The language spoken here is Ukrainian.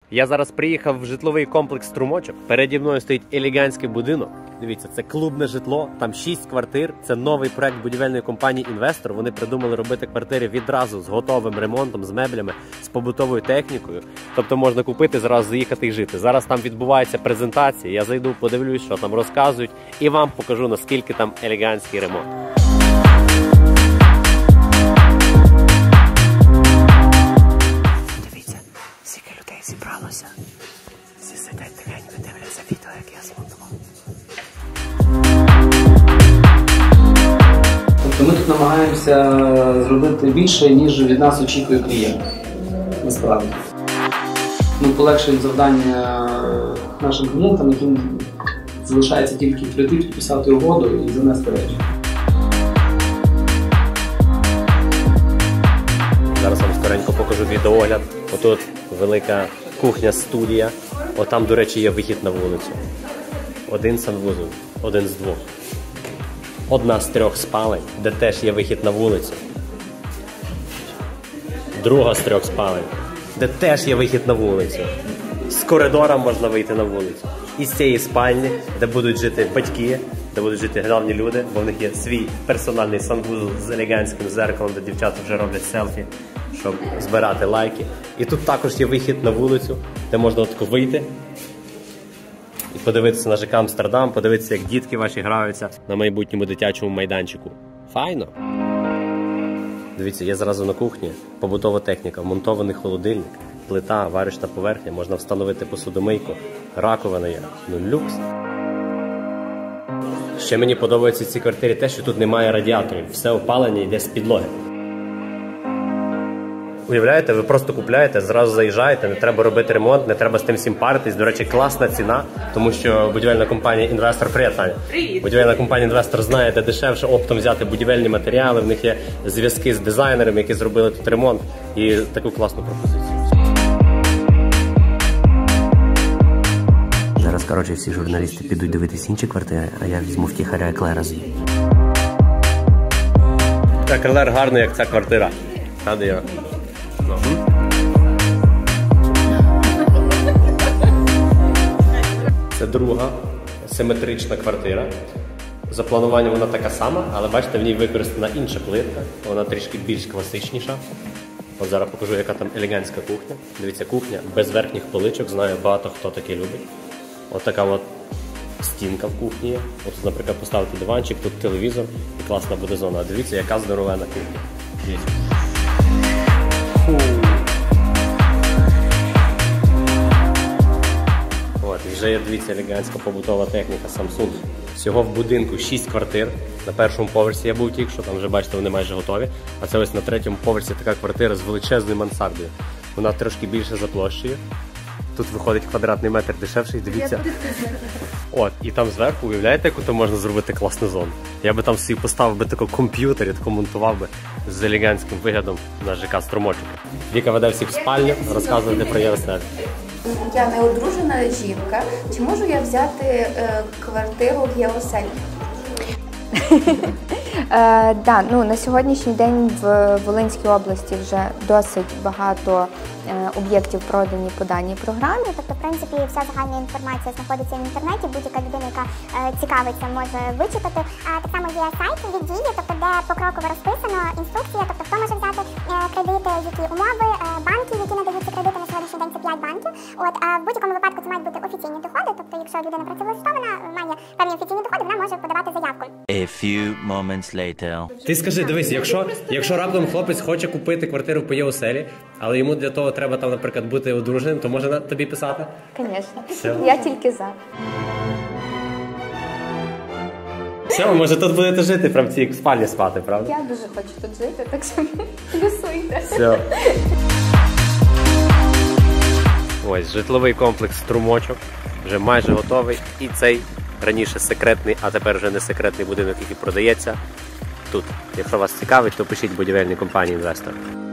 Я зараз приїхав в житловий комплекс «Струмочок». Переді мною стоїть елегантський будинок. Дивіться, це клубне житло, там 6 квартир. Це новий проект будівельної компанії «Інвестор». Вони придумали робити квартири відразу з готовим ремонтом, з меблями, з побутовою технікою. Тобто можна купити, зразу заїхати і жити. Зараз там відбувається презентація. Я зайду, подивлюсь, що там розказують, і вам покажу, наскільки там елегантський ремонт. Зібралося. Всі сидять тихенько, дивляться відео, як я змонтував. Тобто ми тут намагаємося зробити більше, ніж від нас очікує клієнт. Насправді. Ми полегшуємо завдання нашим клієнтам, яким залишається тільки прийти, підписати угоду і занести речі. Зараз вам скоренько покажу відеоогляд. Отут велика кухня-студія. Отам, до речі, є вихід на вулицю. Один санвузол, один з двох. Одна з 3 спалень, де теж є вихід на вулицю. Друга з 3 спалень, де теж є вихід на вулицю. З коридора можна вийти на вулицю. І з цієї спальні, де будуть жити батьки, де будуть жити головні люди, бо в них є свій персональний санвузол з елегантським зеркалом, де дівчата вже роблять селфі, щоб збирати лайки. І тут також є вихід на вулицю, де можна отако вийти і подивитися на ЖК Амстердам, подивитися, як дітки ваші граються на майбутньому дитячому майданчику. Файно! Дивіться, є зразу на кухні побутова техніка, вмонтований холодильник, плита, варочна поверхня, можна встановити посудомийку, раковина є, ну люкс. Ще мені подобається в цій квартирі те, що тут немає радіаторів, все опалення йде з підлоги. Уявляєте, ви просто купляєте, зразу заїжджаєте, не треба робити ремонт, не треба з тим всім паритись. До речі, класна ціна, тому що будівельна компанія «Інвестор», привіт, Таня. Привіт. Будівельна компанія «Інвестор» знає, де дешевше оптом взяти будівельні матеріали, в них є зв'язки з дизайнерами, які зробили тут ремонт, і таку класну пропозицію. Зараз, коротше, всі журналісти підуть дивитись інші квартири, а я візьму втіхаря Еклера звідти. Так, Еклер гарний, як ця квартира. Ради я. Це друга симетрична квартира. За плануванням вона така сама, але бачите, в ній використана інша плитка. Вона трішки більш класичніша. От зараз покажу, яка там елегантська кухня. Дивіться, кухня без верхніх поличок, знаю, багато хто таке любить. От така от стінка в кухні є. От, наприклад, поставити диванчик, тут телевізор і класна буде зона. А дивіться, яка здоровена кухня. Дивіться. От, і вже є, дивіться, елегантська побутова техніка Samsung. Всього в будинку 6 квартир. На першому поверсі я був тільки що, там вже бачите, вони майже готові. А це ось на 3-му поверсі така квартира з величезною мансардою. Вона трошки більше за площею. Тут виходить квадратний метр дешевший, дивіться. От, і там зверху, уявляєте, яку там можна зробити класну зону? Я би там собі поставив би такий комп'ютер і тако монтував би з елегантським виглядом на ЖК «Струмочок». Віка веде всіх в спальню, розказувати про Євросель. Я не одружена жінка. Чи можу я взяти квартиру в Євроселі? Да, ну, на сьогоднішній день в Волинській області вже досить багато об'єктів продані по даній програмі. Тобто, в принципі, вся загальна інформація знаходиться в інтернеті, будь-яка людина, яка цікавиться, може вичитати. Так само є сайт від Дії, тобто, де покроково розписано інструкція, тобто хто може взяти кредити, які умови, банки, які надаються кредити на сьогоднішній день, це 5 банків. От, а в будь-якому випадку це мають бути офіційні доходи, тобто якщо людина працевлаштована, має певні офіційні доходи, вона може подавати заявку. A few moments later. Ти скажи, дивись, якщо раптом хлопець хоче купити квартиру по Євроселі, але йому для того треба там, наприклад, бути одруженим, то може тобі писати? Звісно. Я тільки за. Все, ви може тут будете жити, прям в цій спальні спати, правда? Я дуже хочу тут жити, так що плюсуйте. Все. Ось, житловий комплекс «Струмочок» вже майже готовий. І цей раніше секретний, а тепер вже не секретний будинок, який продається тут. Якщо вас цікавить, то пишіть будівельній компанії «Інвестор».